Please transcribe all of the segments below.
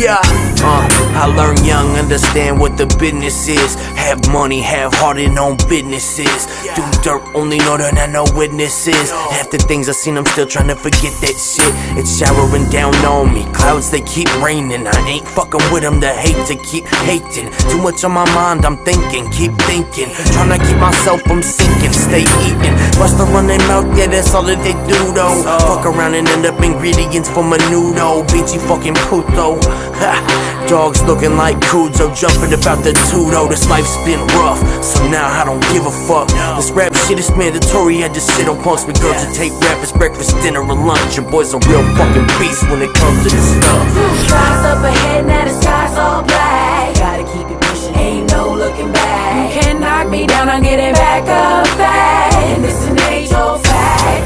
Yeah, I learned young, understand what the business is. Have money, have heart and own businesses. Do dirt, only know that I know witnesses. Half the things I seen, I'm still trying to forget that shit. It's showering down on me, clouds they keep raining. I ain't fucking with them, the hate to keep hating. Too much on my mind, I'm thinking, keep thinking. Trying to keep myself from sinking, stay eating. Bust to run their mouth, yeah, that's all that they do though. Fuck around and end up ingredients for menudo. Bitchy fucking puto. Dogs looking like Cujo, jumping about the tudo. This life's been rough, so now I don't give a fuck. This rap shit is mandatory, I just sit on punks. Regurgitate rap, it's breakfast, dinner, or lunch. Your boy's a real fucking beast when it comes to this stuff. Skies up ahead, now the sky's all black. Gotta keep it pushing, ain't no looking back. You can't knock me down, I'm getting back up fast. And it's an age-old fact.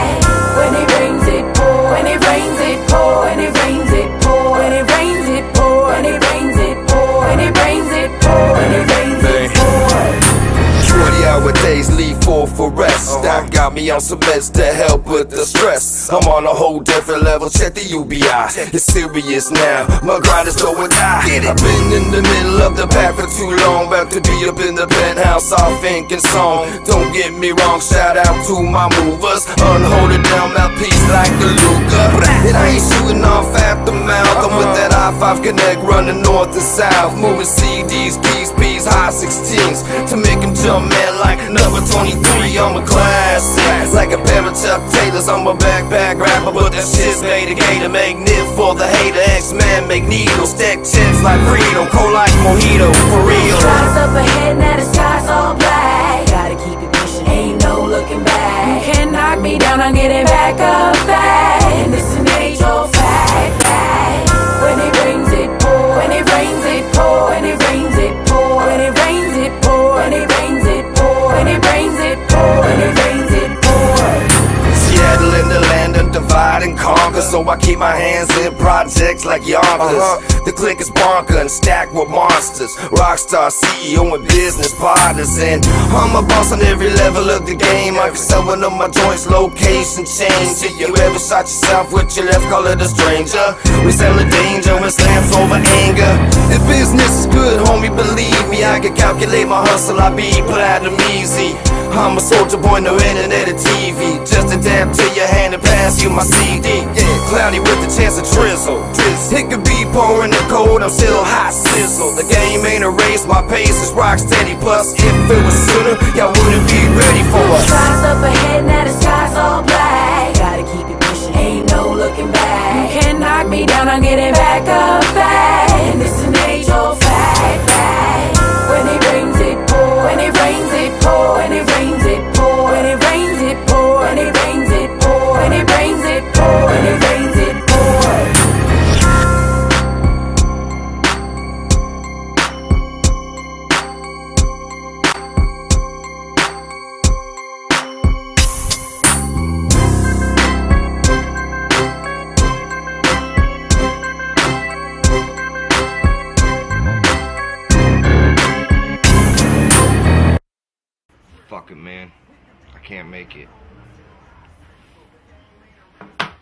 When it rains, it pours. When it rains, it pours. When it rains, it pours. When it rains, it pours. When it rains, it pours. When it rains, it pours. When it rains, it pours. 20-hour days leave for rest. That got me on some meds to help with the stress. I'm on a whole different level, check the UBI. It's serious now, my grind is going high. I've been in the middle of the pack for too long. About to be up in the penthouse, all thinking song. Don't get me wrong, shout out to my movers. Unhold it down, mouthpiece like a Luger. And I ain't shooting off at the mouth. I'm with that I-5 connect running north and south. Moving CDs, keys, P's, high 16s to make them jump, man, like number 23. I'm a classic, like a pair of Chuck Taylors. I'm a backpack rapper, but that shit's made a gator. Magnet for the hater, X-Man, Magneto. Stack chips like Frito, cold like Mojito, for real. Skies up ahead, now the sky's all black. Gotta keep it pushing, ain't no looking back. You can't knock me down, I'm getting back up fast. And it's an age-old fact. When it rains, it pours. When it rains, it pours. When it rains, it pours. When it rains, it pours. When it rains, it pours. When it rains, it pours. When it rains, it pours. Seattle in the land of divide and conquer, so I keep my hands in projects like Yonkers. The clique is bonker and stacked with monsters. Rockstar CEO and business partners. And I'm a boss on every level of the game. I can sell one of my joints, location change. If you ever shot yourself with your left, call it a stranger. We sell a danger when slams over anger. If business is good, homie, believe me, I can calculate my hustle, I be platinum easy. I'm a soldier boy, no internet or TV. Just a dab to your hand and pass you my CD. Yeah, cloudy with the chance of drizzle. It could be pouring the cold, I'm still hot sizzle. The game ain't a race, my pace is rock steady. Plus, if it was sooner, y'all wouldn't be ready for us. Skies up ahead, now the sky's all black. Gotta keep it pushing, ain't no looking back. You can't knock me down, I'm getting back up fast. And it's an age-old fact. When it rains, it pours. When it rains, it pours. When it rains, it pours. When it rains, it pours. When it rains, it pours. When it rains, it pours. When it rains, it pours. Fuck it, man. I can't make it.